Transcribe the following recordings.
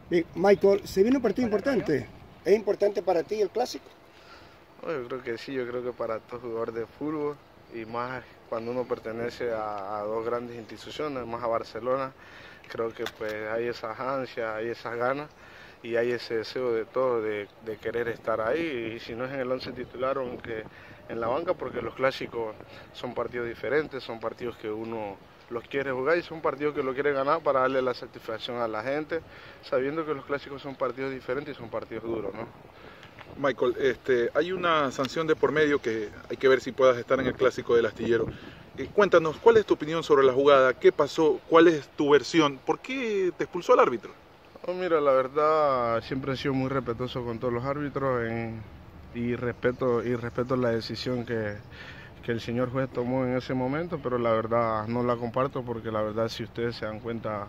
Bien, Michael, se viene un partido importante. ¿Es importante para ti el clásico? No, yo creo que sí, yo creo que para todo jugador de fútbol y más cuando uno pertenece a dos grandes instituciones, más a Barcelona, creo que pues hay esas ansias, hay esas ganas y hay ese deseo de todo de querer estar ahí y si no es en el 11 titular, aunque en la banca, porque los clásicos son partidos diferentes, son partidos que uno los quiere jugar y son partidos que lo quiere ganar para darle la satisfacción a la gente, sabiendo que los clásicos son partidos diferentes y son partidos duros, ¿no? Michael, hay una sanción de por medio que hay que ver si puedas estar en el clásico del Astillero. Cuéntanos, ¿cuál es tu opinión sobre la jugada? ¿Qué pasó? ¿Cuál es tu versión? ¿Por qué te expulsó el árbitro? Oh, mira, la verdad siempre he sido muy respetuoso con todos los árbitros y respeto la decisión que el señor juez tomó en ese momento, pero la verdad no la comparto porque la verdad si ustedes se dan cuenta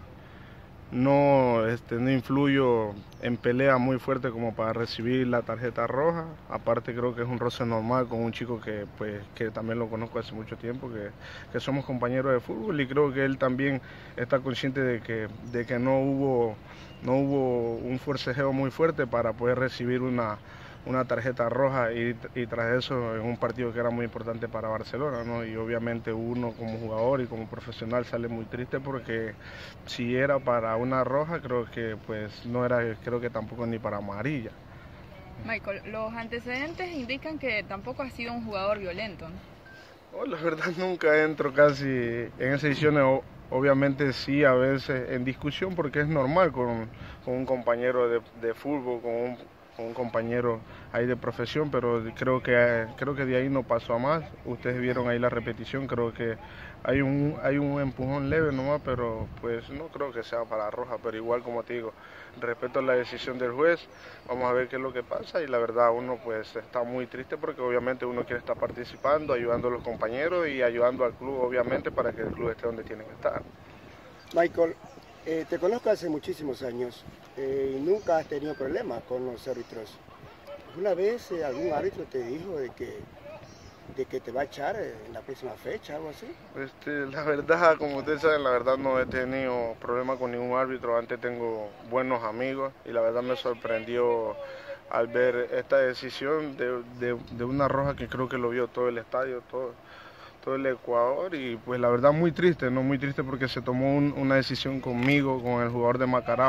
no influyo en pelea muy fuerte como para recibir la tarjeta roja. Aparte creo que es un roce normal con un chico que también lo conozco hace mucho tiempo, que somos compañeros de fútbol y creo que él también está consciente de que no hubo un forcejeo muy fuerte para poder recibir una tarjeta roja y tras eso en un partido que era muy importante para Barcelona, ¿no? Y obviamente uno como jugador y como profesional sale muy triste porque si era para una roja creo que pues no era, creo que tampoco ni para amarilla. Michael, los antecedentes indican que tampoco has sido un jugador violento, ¿no? Oh, la verdad nunca entro casi en esas decisiones, obviamente sí a veces en discusión porque es normal con un compañero de fútbol, con un compañero ahí de profesión, pero creo que de ahí no pasó a más. Ustedes vieron ahí la repetición, creo que hay un empujón leve nomás, pero pues no creo que sea para roja, pero igual como te digo, respeto la decisión del juez, vamos a ver qué es lo que pasa y la verdad uno pues está muy triste porque obviamente uno quiere estar participando, ayudando a los compañeros y ayudando al club obviamente para que el club esté donde tiene que estar. Michael, te conozco hace muchísimos años y nunca has tenido problemas con los árbitros. ¿Una vez algún árbitro te dijo de que te va a echar en la próxima fecha, algo así? La verdad, como ustedes saben, la verdad no he tenido problema con ningún árbitro. Antes tengo buenos amigos y la verdad me sorprendió al ver esta decisión de una roja que creo que lo vio todo el estadio, todo el Ecuador y pues la verdad muy triste, ¿no? Muy triste porque se tomó una decisión conmigo, con el jugador de Macará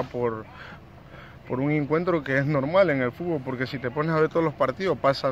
por un encuentro que es normal en el fútbol, porque si te pones a ver todos los partidos pasa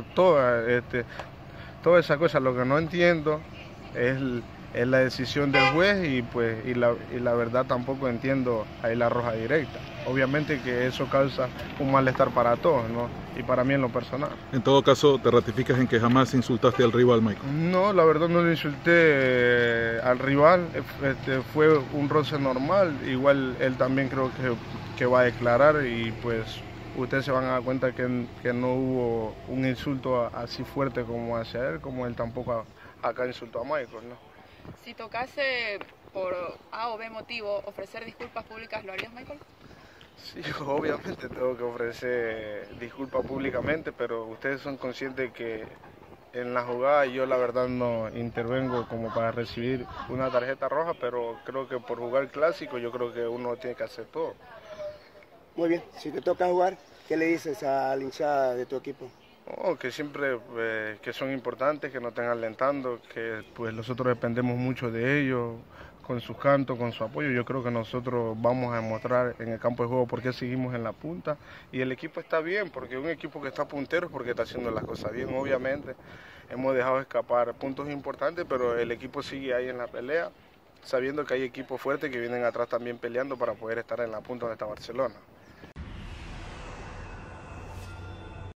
toda esa cosa. Lo que no entiendo es, es la decisión del juez y la verdad tampoco entiendo ahí la roja directa. Obviamente que eso causa un malestar para todos, ¿no? Y para mí en lo personal. En todo caso, te ratificas en que jamás insultaste al rival, Michael. No, la verdad no le insulté al rival, fue un roce normal, igual él también creo que va a declarar y pues ustedes se van a dar cuenta que no hubo un insulto así fuerte como hacia él, como él tampoco acá insultó a Michael, ¿no? Si tocase por A o B motivo ofrecer disculpas públicas, ¿lo harías, Michael? Sí, obviamente tengo que ofrecer disculpas públicamente, pero ustedes son conscientes que en la jugada yo la verdad no intervengo como para recibir una tarjeta roja, pero creo que por jugar clásico yo creo que uno tiene que hacer todo. Muy bien, si te toca jugar, ¿qué le dices a la hinchada de tu equipo? Oh, que siempre que son importantes, que nos estén alentando, que pues nosotros dependemos mucho de ellos, con sus cantos, con su apoyo. Yo creo que nosotros vamos a demostrar en el campo de juego por qué seguimos en la punta y el equipo está bien, porque un equipo que está puntero es porque está haciendo las cosas bien, obviamente. Hemos dejado escapar puntos importantes, pero el equipo sigue ahí en la pelea, sabiendo que hay equipos fuertes que vienen atrás también peleando para poder estar en la punta donde está Barcelona.